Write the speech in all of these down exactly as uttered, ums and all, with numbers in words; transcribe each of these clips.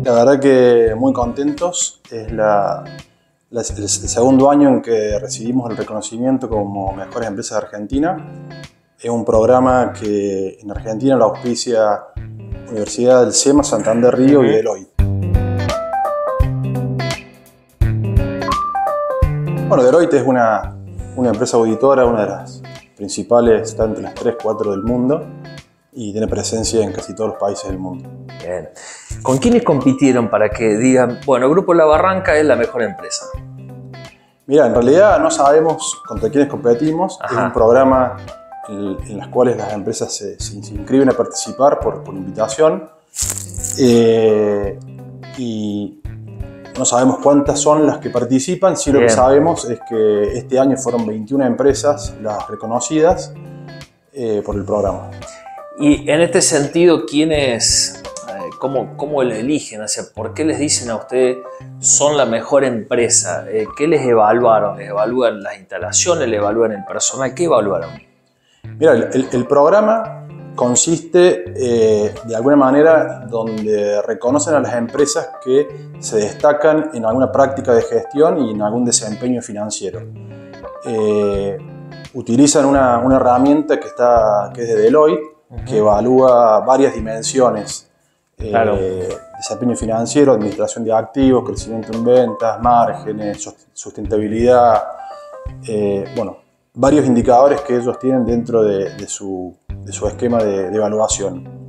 La verdad que muy contentos. Es la, la, el segundo año en que recibimos el reconocimiento como Mejores Empresas de Argentina. Es un programa que en Argentina lo auspicia Universidad del SEMA, Santander Río y Deloitte. Bueno, Deloitte es una, una empresa auditora, una de las principales, está entre las tres, cuatro del mundo y tiene presencia en casi todos los países del mundo. Bien. ¿Con quiénes compitieron para que digan, bueno, Grupo La Barranca es la mejor empresa? Mira, en realidad no sabemos contra quiénes competimos. Ajá. Es un programa en, en los cuales las empresas se, se, se inscriben a participar por, por invitación eh, y no sabemos cuántas son las que participan. Sí, lo Bien. que sabemos es que este año fueron veintiuna empresas las reconocidas eh, por el programa. Y en este sentido, ¿quiénes, eh, cómo, cómo le eligen? O sea, ¿por qué les dicen a ustedes son la mejor empresa? Eh, ¿Qué les evaluaron? ¿Les evalúan las instalaciones? ¿Les evalúan el personal? ¿Qué evaluaron? Mira, el, el, el programa consiste eh, de alguna manera donde reconocen a las empresas que se destacan en alguna práctica de gestión y en algún desempeño financiero. Eh, utilizan una, una herramienta que, está, que es de Deloitte, uh-huh. que evalúa varias dimensiones. Eh, claro. Desempeño financiero, administración de activos, crecimiento en ventas, márgenes, sustentabilidad, eh, bueno, varios indicadores que ellos tienen dentro de, de, su, de su esquema de, de evaluación.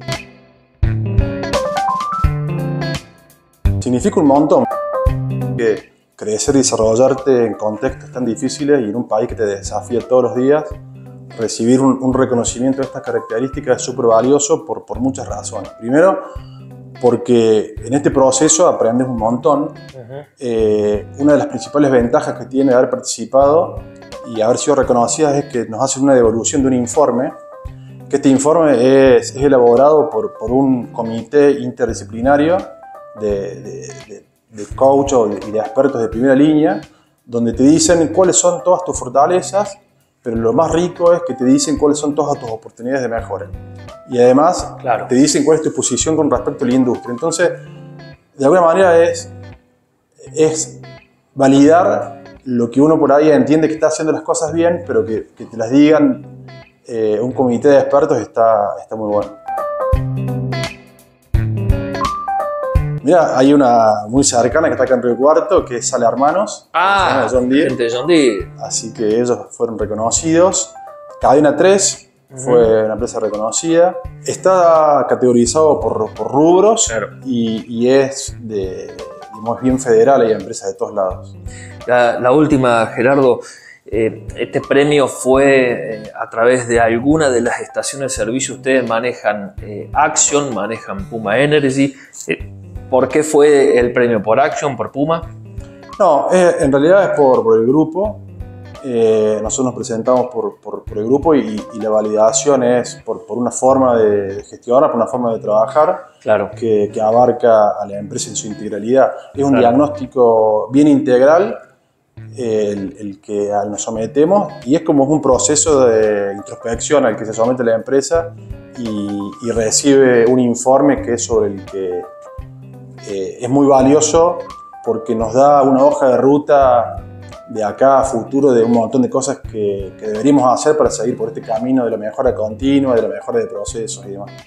Significa un montón que crecer y desarrollarte en contextos tan difíciles y en un país que te desafía todos los días, recibir un, un reconocimiento de estas características es súper valioso por, por muchas razones. Primero, porque en este proceso aprendes un montón. Uh-huh. Eh, una de las principales ventajas que tiene de haber participado y haber sido reconocidas es que nos hacen una devolución de un informe, que este informe es, es elaborado por, por un comité interdisciplinario de, de, de, de coach y de expertos de primera línea, donde te dicen cuáles son todas tus fortalezas, pero lo más rico es que te dicen cuáles son todas tus oportunidades de mejora. Y además claro. te dicen cuál es tu posición con respecto a la industria. Entonces, de alguna manera es, es validar lo que uno por ahí entiende que está haciendo las cosas bien, pero que, que te las digan eh, un comité de expertos está, está muy bueno. Mira, hay una muy cercana que está acá en Río Cuarto, que es Sala Hermanos. Ah, John Deere. Gente de John Deere. Así que ellos fueron reconocidos. Cadena tres uh-huh. fue una empresa reconocida. Está categorizado por, por rubros claro. y, y es de, digamos, bien federal, hay empresas de todos lados. La, la última, Gerardo, eh, este premio fue eh, a través de alguna de las estaciones de servicio. Ustedes manejan eh, Action, manejan Puma Energy. Eh, ¿Por qué fue el premio? ¿Por Action? ¿Por Puma? No, eh, en realidad es por, por el grupo. Eh, nosotros nos presentamos por, por, por el grupo y, y la validación es por, por una forma de gestionar, por una forma de trabajar claro. que, que abarca a la empresa en su integralidad. Es un claro. diagnóstico bien integral el, el que nos sometemos y es como un proceso de introspección al que se somete la empresa y, y recibe un informe que es sobre el que eh, es muy valioso porque nos da una hoja de ruta de acá a futuro de un montón de cosas que, que deberíamos hacer para seguir por este camino de la mejora continua, de la mejora de procesos y demás.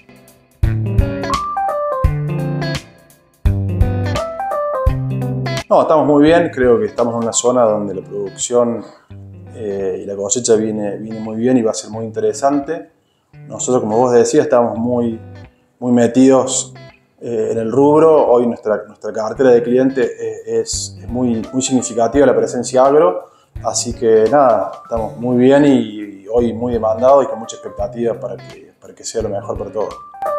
No, estamos muy bien, creo que estamos en una zona donde la producción eh, y la cosecha viene, viene muy bien y va a ser muy interesante. Nosotros, como vos decías, estamos muy, muy metidos eh, en el rubro. Hoy nuestra, nuestra cartera de clientes es, es muy, muy significativa, la presencia agro. Así que nada, estamos muy bien y, y hoy muy demandados y con mucha expectativa para que, para que sea lo mejor para todos.